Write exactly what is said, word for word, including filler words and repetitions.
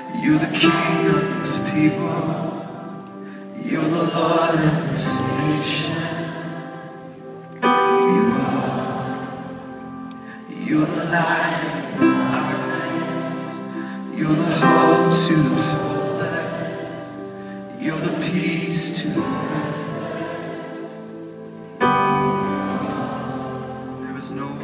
You're the king of these people. You're the Lord of this nation. You are. You're the light in the darkness. You're the hope to the hopeless. You're the peace to the restless. There is no